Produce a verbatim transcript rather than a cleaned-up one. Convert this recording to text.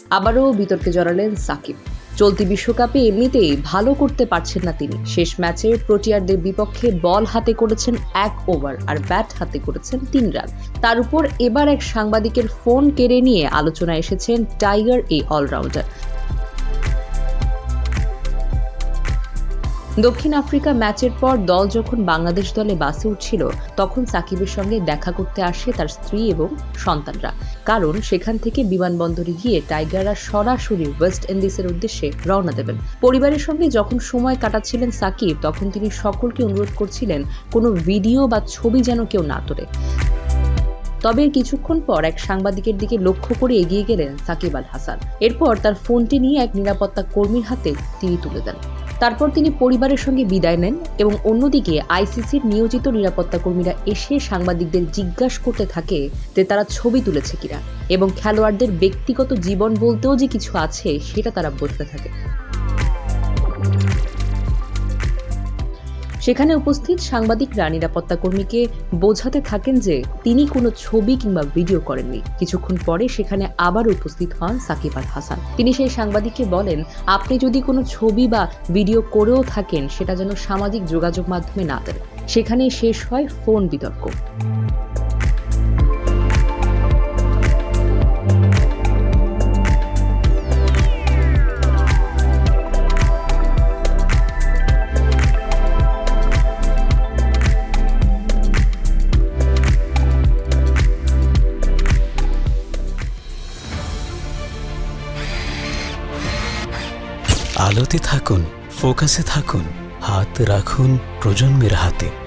আবারও বিতর্কে জড়ালেন সাকিব। চলতি বিশ্বকাপে এমনিতেই ভালো করতে পারছেন না তিনি। শেষ ম্যাচে প্রোটিয়ারদের বিপক্ষে বল হাতে করেছেন এক ওভার আর ব্যাট হাতে করেছেন তিন রান। তার উপর এবার এক সাংবাদিকের ফোন কেড়ে নিয়ে আলোচনায় এসেছেন টাইগার এই অলরাউন্ডার। দক্ষিণ আফ্রিকা ম্যাচের পর দল যখন বাংলাদেশ দলে বাসে উঠছিল, তখন সাকিবের সঙ্গে দেখা করতে আসে তার স্ত্রী এবং সন্তানরা। কারণ সেখান থেকে বিমানবন্দরে গিয়ে টাইগাররা সরাসরি ওয়েস্ট ইন্ডিজের উদ্দেশ্যে রওনা দেবেন। পরিবারের সঙ্গে যখন সময় কাটাচ্ছিলেন সাকিব, তখন তিনি সকলকে অনুরোধ করছিলেন কোনো ভিডিও বা ছবি যেন কেউ না তোলে। তবে কিছুক্ষণ পর এক সাংবাদিকের দিকে লক্ষ্য করে এগিয়ে গেলেন সাকিব আল হাসান। এরপর তার ফোনটি নিয়ে এক নিরাপত্তা কর্মীর হাতে তিনি তুলে দেন। তারপর তিনি পরিবারের সঙ্গে বিদায় নেন এবং অন্যদিকে আইসিসির নিয়োজিত নিরাপত্তা কর্মীরা এসে সাংবাদিকদের জিজ্ঞাসা করতে থাকে যে তারা ছবি তুলেছে কিনা এবং খেলোয়াড়দের ব্যক্তিগত জীবন বলতেও যে কিছু আছে সেটা তারা বলতে থাকে। সেখানে উপস্থিত সাংবাদিকরা নিরাপত্তা কর্মীকে বোঝাতে থাকেন যে তিনি কোনো ছবি কিংবা ভিডিও করেননি। কিছুক্ষণ পরে সেখানে আবার উপস্থিত হন সাকিব আল হাসান। তিনি সেই সাংবাদিককে বলেন, আপনি যদি কোনো ছবি বা ভিডিও করেও থাকেন সেটা যেন সামাজিক যোগাযোগ মাধ্যমে না দেন। সেখানেই শেষ হয় ফোন বিতর্ক। আলোতে থাকুন, ফোকাসে থাকুন, হাত রাখুন প্রজন্মের হাতে।